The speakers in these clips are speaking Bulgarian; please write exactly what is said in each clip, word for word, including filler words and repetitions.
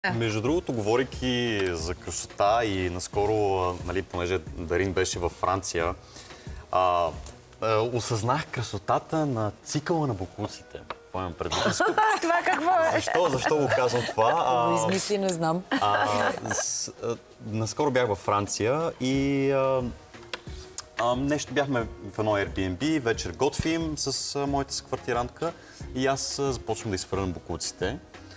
Между другото, говорейки за красота и наскоро, нали, понеже Дарин беше във Франция, а, а, осъзнах красотата на цикъла на боклуците. Това имам предвид. Това какво е? Защо, защо го казвам това? А, измисли, не знам. А, с, а, наскоро бях във Франция и а, а, нещо бяхме в едно Airbnb, вечер готвим с а, моята съквартирантка и аз а, започвам да изхвърлям боклуците.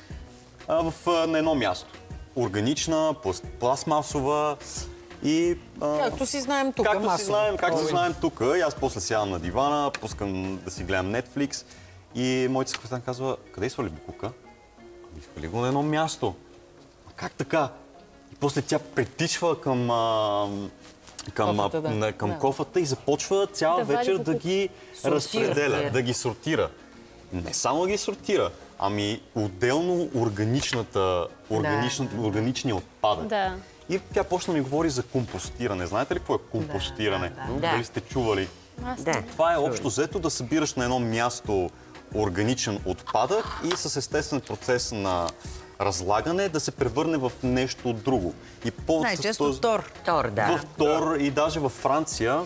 В, на едно място. Органична, пластмасова и... А, както си знаем тук, както масово. Си знаем, както си знаем тук. И аз после сядам на дивана, пускам да си гледам Netflix и моята съквартирантка казва: къде изхвърлиш боклука? Изхвърли го на едно място. Как така? И после тя притичва към, а, към, кофата, да. към да. кофата и започва цяла да вечер да ги сортира, разпределя, да ги сортира. Не само да ги сортира, ами отделно органичната, органичната, да. органичния отпадък. Да. И тя почна да ми говори за компостиране. Знаете ли какво е компостиране? Да, да, да. Дали сте чували? Да. Това е общо взето да събираш на едно място органичен отпадък и с естествен процес на разлагане да се превърне в нещо друго. И най-често тор. Тор, да. В тор и даже във Франция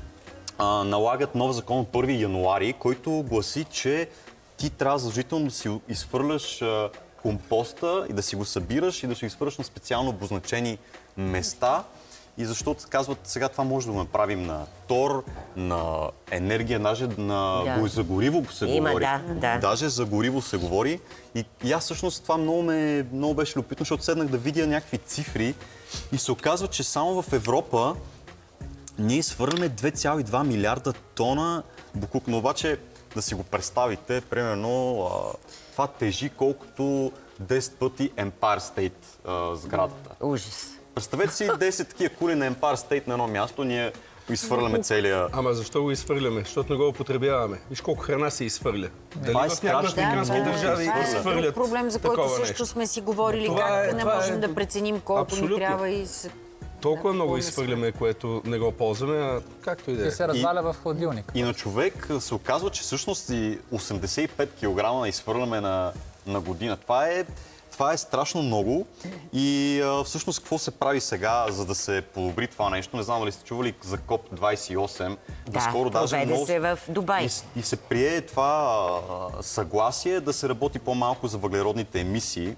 а, налагат нов закон от първи януари, който гласи, че ти трябва задължително да си изхвърляш а, компоста и да си го събираш и да си го изхвърляш на специално обозначени места. И защото казват, сега това може да го направим на тор, на енергия, даже на да. за гориво се Има, говори. Да, да. Даже за гориво се говори. И, и аз всъщност това много, ме, много беше любопитно, защото седнах да видя някакви цифри и се оказва, че само в Европа ние изхвърляме две цяло и две милиарда тона боклук. Но обаче да си го представите, примерно а, това тежи колкото десет пъти Empire State а, сградата. Ужас. Представете си десет такива кули на Empire State на едно място, ние изхвърляме целия... Ама защо го изхвърляме? Защото не го употребяваме. Виж колко храна се изхвърля. Това е страшно. Африкански държави изхвърлят проблем, за който също сме си говорили, как не можем да преценим колко ни трябва и... Толкова много изхвърляме, което не го ползваме, а както и да е. И се разваля в хладилник. И на човек се оказва, че всъщност и осемдесет и пет килограма изхвърляме на, на година. Това е, това е страшно много. И а, всъщност какво се прави сега, за да се подобри това нещо? Не знам дали сте чували за коп двадесет и осем. Да, скоро проведе много... се в Дубай. И, и се прие това а, съгласие да се работи по-малко за въглеродните емисии.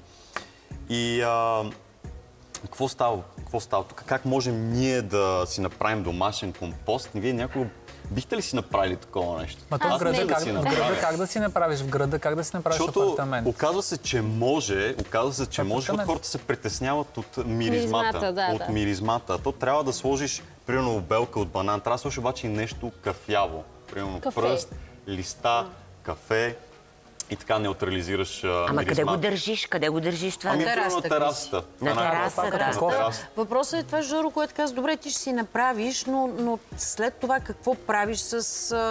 И а, какво става? Какво става тук? Как можем ние да си направим домашен компост? Вие някога бихте ли си направили такова нещо? Ма то в града, как, да в града как да си направиш? В града как да си направиш Защото апартамент? Оказва се, че може, оказва се, че може, защото хората се притесняват от миризмата. миризмата да, от да. миризмата. То трябва да сложиш, примерно, обелка от банан. Трябва да сложиш обаче и нещо кафяво. Примерно кафе. пръст, листа, кафе. И така неутрализираш Ама миризмата. къде го държиш? Къде го държиш това? Ами, на терасата. на терасата. На терасата. Въпросът е това, Жоро, което каза, добре, ти ще си направиш, но, но след това какво правиш с,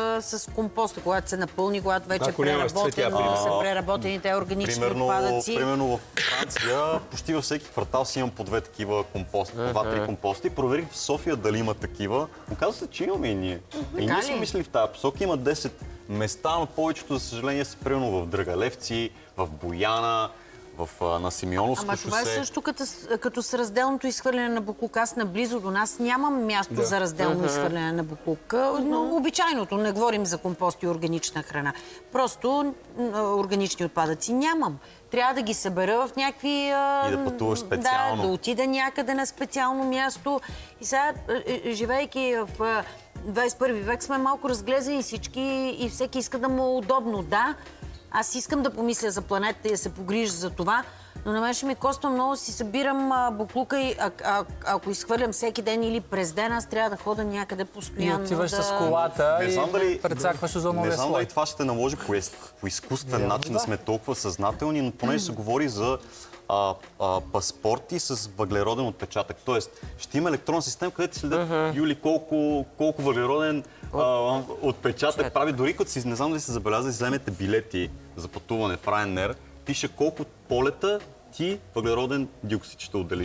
с компоста, когато се напълни, когато вече е преработен, са преработените органични примерно, отпадъци? Примерно в Франция, почти във всеки квартал си имам по две такива компости, по два-три компости. Проверих в София дали има такива. Оказва се, че имаме и ние. И ние сме мислили в тази посока. Има десет места, но повечето, за съжаление, са примерно в Драгалевци, в Бояна, в, на Симеоновско шосе. Ама това е също като, като с разделното изхвърляне на боклук. Аз наблизо до нас нямам място да. за разделно uh-huh. изхвърляне на боклук. Но обичайното, не говорим за компост и органична храна. Просто органични отпадъци нямам. Трябва да ги събера в някакви... И да пътуваш специално. Да, да отида някъде на специално място. И сега, живейки в двадесет и първи век, сме малко разглезени всички и всеки иска да му е удобно. Да, аз искам да помисля за планетата и да се погрижа за това, но на мен ще ми коства много, си събирам а, буклука и а, а, ако изхвърлям всеки ден или през ден, аз трябва да хода някъде постоянно. И отиваш да... с колата не знам и дали, прецакваш озоновия слой. Не знам слой. дали това ще наложи по, по изкуствен начин да сме толкова съзнателни, но поне се говори за а, а, паспорти с въглероден отпечатък. Тоест, ще има електронна система, където следят uh-huh. Юли колко, колко въглероден а, отпечатък прави. Дори като си, не знам дали се забелязали, вземете билети за пътуване в Ryanair, пише колко полета ти въглероден диоксид ще отделиш.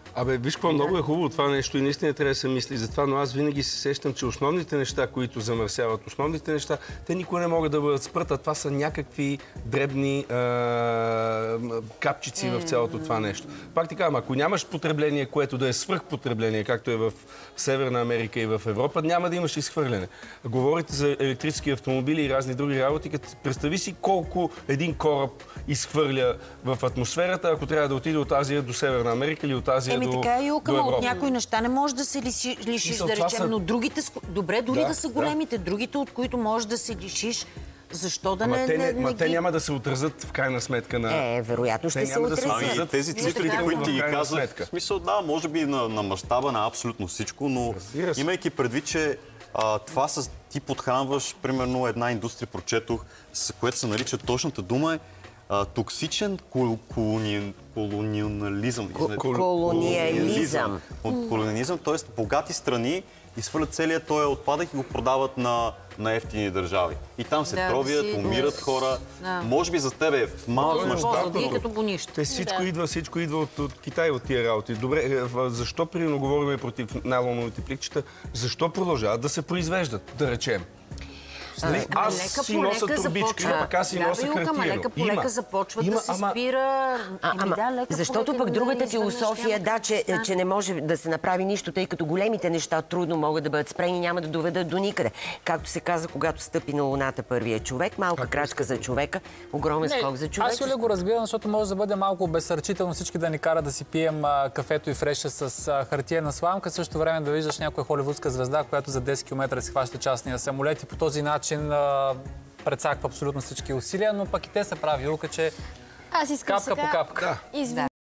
Абе, виж какво, много е хубаво това нещо и наистина трябва да се мисли за това, но аз винаги се сещам, че основните неща, които замърсяват, основните неща, те никога не могат да бъдат спрат, а това са някакви дребни а, капчици в цялото това нещо. Пак ти казвам, ако нямаш потребление, което да е свръхпотребление, както е в Северна Америка и в Европа, няма да имаш изхвърляне. Говорите за електрически автомобили и разни други работи, като представи си колко един кораб изхвърля в атмосферата, ако трябва да отиде от Азия до Северна Америка или от Азия Еми до, така и до Юка, но Европа. от някои неща не можеш да се лиши, лишиш, Мисъл, да това речем, са- но другите, с- добре, дори Да, да, са да. големите, другите, от които можеш да се лишиш, защо да Ама не, те, не, не, не ма, те ги... няма да се отразят в крайна сметка на... Е, вероятно Те ще се няма да се отрази. Ами, тези Вие цифри, така които ти в ги крайна казах, сметка. в смисъл, да, може би на, на мащаба на абсолютно всичко, но Разбира се. имайки предвид, че а, това с ти подхранваш, примерно, една индустрия, прочетох, с което се нарича точната дума е а, токсичен кол- колони... колониализъм. Извинете. Колониализъм. От колониализъм, т.е. богати страни изхвърлят целият този отпадък и го продават на, на ефтини държави. И там се Да, тровят, да си- умират да. хора. Да. Може би за тебе в малък мащаб. Полза ги като по нищо. Те всичко идва, всичко идва от, от Китай, от тия работи. Добре, е, в- защо примерно говорим против найлоновите пликчета? Защо продължават да се произвеждат, да речем? Нали, аз лека си по нося лека турбичка, започва- пък аз си Да, нося бе, Юка, ма хартиено. лека по лека започва да се ама- спира. А, Еми ама, да, лека по защото лека, пък но другата не изведнъж философия, няма да, да че, стане. че не може да се направи нищо, тъй като големите неща трудно могат да бъдат спрени, няма да доведат до никъде. Както се каза, когато стъпи на Луната първия човек, малка крачка за човека, огромен скок за човек. Аз Юля го разбирам, защото може да бъде малко обезсърчително всички да ни кара да си пием а, кафето и фреша с а, хартиена сламка, също време да виждаш някоя холивудска звезда, която за десет километра си хваща частния самолет и по този начин а, прецаква абсолютно всички усилия, но пък и те са прави, Юлка, че Аз искам капка сега... по капка. Извинявам